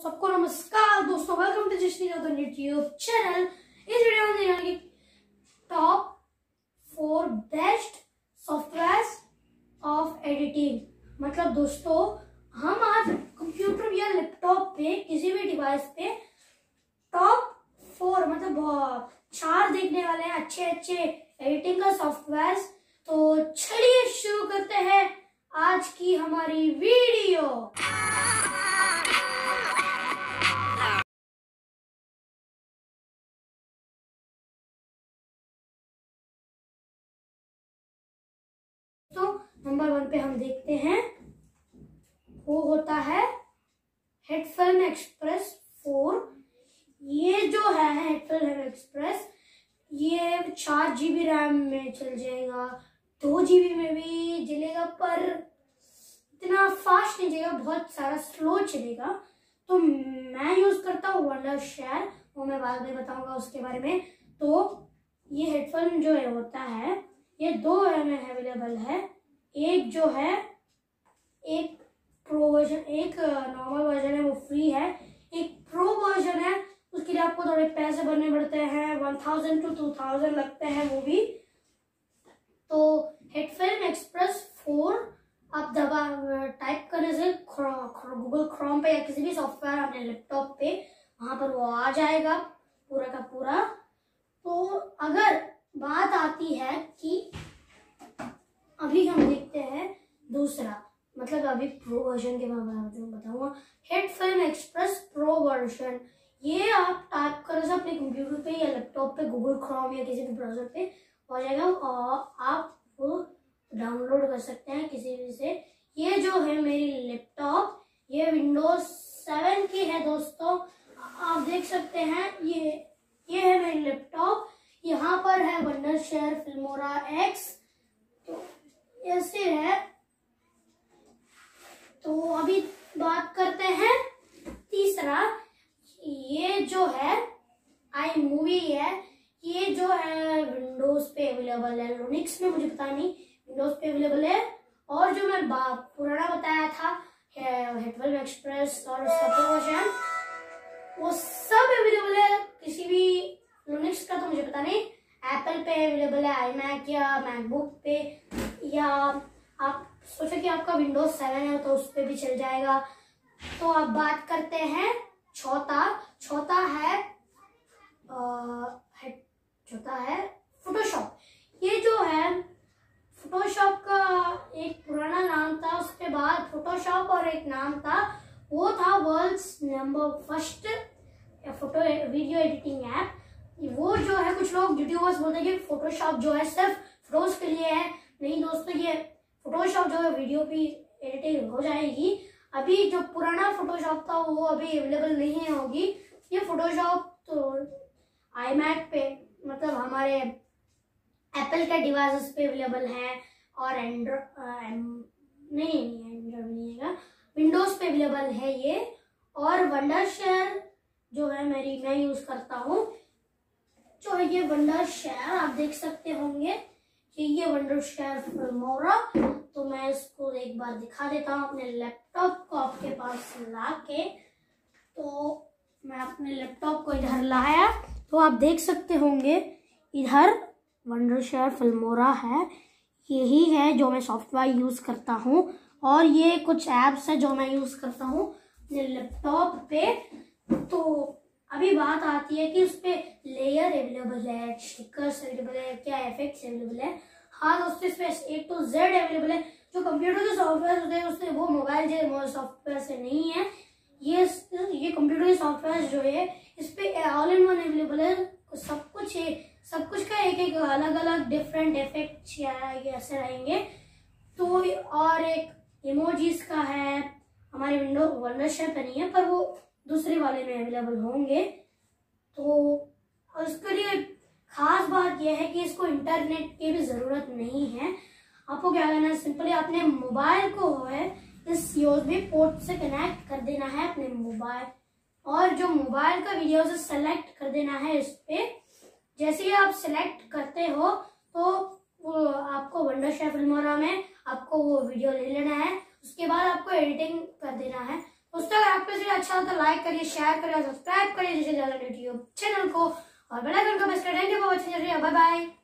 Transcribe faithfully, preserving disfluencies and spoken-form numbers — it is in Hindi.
सबको नमस्कार दोस्तों, वेलकम टू जशनी नदन यूट्यूब चैनल। इस वीडियो में देखेंगे top four best softwares of editing. मतलब दोस्तों, हम आज कंप्यूटर या लैपटॉप पे किसी भी डिवाइस पे टॉप फोर मतलब चार देखने वाले हैं अच्छे अच्छे एडिटिंग का सॉफ्टवेयर्स। तो चलिए शुरू करते हैं आज की हमारी वीडियो। तो नंबर वन पे हम देखते हैं, वो होता है हेडफिल्म एक्सप्रेस फोर। ये जो है हेडफिल्म एक्सप्रेस, ये चार जीबी रैम में चल जाएगा, दो जीबी में भी चलेगा, पर इतना फास्ट नहीं चलेगा, बहुत सारा स्लो चलेगा। तो मैं यूज करता हूँ वंडरशेयर, वो मैं बाद में बताऊंगा उसके बारे में। तो ये हेडफोन जो है होता है, ये दो में अवेलेबल है। एक जो है एक प्रो वर्जन, एक नॉर्मल वर्जन है, वो फ्री है। एक प्रो वर्जन है, उसके लिए आपको थोड़े पैसे भरने पड़ते हैं, one thousand two two thousand लगते हैं वो भी। तो हेडफिल्म एक्सप्रेस फोर आप दबा टाइप करने से गूगल क्रोम पे या किसी भी सॉफ्टवेयर अपने लैपटॉप पे, वहां पर वो आ जाएगा पूरा का पूरा। तो अगर बात आती है कि अभी हम देखते हैं दूसरा, मतलब अभी प्रो वर्जन के बारे में बताऊंगा, हेडफिल्म एक्सप्रेस प्रो वर्जन। ये आप टाइप करो से अपने कंप्यूटर पे या लैपटॉप पे गूगल क्रोम या किसी भी ब्राउजर पे हो जाएगा और आप वो डाउनलोड कर सकते हैं किसी भी से। ये जो है मेरी लैपटॉप, ये विंडोज सेवन की है दोस्तों, आप देख सकते हैं। ये ये है मेरी लैपटॉप, यहाँ पर है वंडरशेयर फिल्मोरा एक्स, तो ऐसे है। तो अभी बात करते हैं तीसरा, ये जो है आई मूवी है। ये जो है विंडोज पे अवेलेबल है, लिनक्स में मुझे पता नहीं, विंडोज पे अवेलेबल है। और जो मैं पुराना बताया था हेडफिल्म एक्सप्रेस और उसका वर्जन, वो सब अवेलेबल है। किसी भी लिनक्स का तो मुझे पता नहीं, एप्पल पे अवेलेबल है, आई मैक या मैकबुक पे, या आप सोचो कि आपका विंडोज सेवन है तो उस पर भी चल जाएगा। तो अब बात करते हैं चौथा चौथा है चौथा है फोटोशॉप। ये जो है फोटोशॉप का एक पुराना नाम था, उसके बाद फोटोशॉप और एक नाम था, वो था world's number first photo video editing app. वो जो है कुछ लोग यूट्यूबर्स बोलते हैं कि फोटोशॉप जो है सिर्फ फोटोज के लिए है। नहीं दोस्तों, ये फोटोशॉप जो है वीडियो की एडिटिंग हो जाएगी। अभी जो पुराना फोटोशॉप था वो अभी अवेलेबल नहीं होगी। ये फोटोशॉप तो आई मैक पे, मतलब हमारे एप्पल के डिवाइसेस पे अवेलेबल है, और एंड्रॉइड नहीं नहीं एंड्रॉइड नहीं है, विंडोज पे अवेलेबल है ये। और वंडरशेयर जो है मेरी मैं यूज करता हूँ, जो है ये वंडरशेयर, आप देख सकते होंगे कि ये वंडरशेयर फिल्मोरा। तो मैं इसको एक बार दिखा देता हूँ अपने लैपटॉप को आपके पास ला के। तो मैं अपने लैपटॉप को इधर लाया, तो आप देख सकते होंगे इधर वंडरशेयर फिल्मोरा है, यही है जो मैं सॉफ्टवेयर यूज करता हूँ। और ये कुछ ऐप्स है जो मैं यूज करता हूँ अपने लैपटॉप पे। तो अभी बात आती है कि उस पे लेयर अवेलेबल है, स्टिकर्स अवेलेबल है, क्या इफेक्ट्स अवेलेबल है। हाँ दोस्तों, इस पे ए टू जेड अवेलेबल है। जो कंप्यूटर के सॉफ्टवेयर होते हैं उससे, वो मोबाइल के सॉफ्टवेयर से नहीं है। ये ये कंप्यूटर के सॉफ्टवेयर जो है, इस पे ऑल इन वन अवेलेबल है, सब कुछ है, सब कुछ का एक एक अलग अलग डिफरेंट इफेक्ट ऐसे रहेंगे। तो और एक इमोजीज का है, हमारे विंडो वंडरशेयर पे नहीं है, पर वो दूसरे वाले में अवेलेबल होंगे। तो उसके लिए खास बात यह है कि इसको इंटरनेट की भी जरूरत नहीं है। आपको क्या करना है, सिंपली अपने मोबाइल को है इस यूएसबी पोर्ट से कनेक्ट कर देना है अपने मोबाइल, और जो मोबाइल का वीडियो से सेलेक्ट कर देना है इस पे। जैसे ही आप सेलेक्ट करते हो तो वो आपको वंडरशेयर फिल्मोरा में आपको वो वीडियो ले लेना है। उसके बाद आपको एडिटिंग कर देना है। दोस्तों अगर आपको वीडियो अच्छा हो तो लाइक करिए, शेयर करिए और सब्सक्राइब करिए जिससे यूट्यूब चैनल को और बेल आइकन को प्रेस करें। Thank you for watching, bye bye.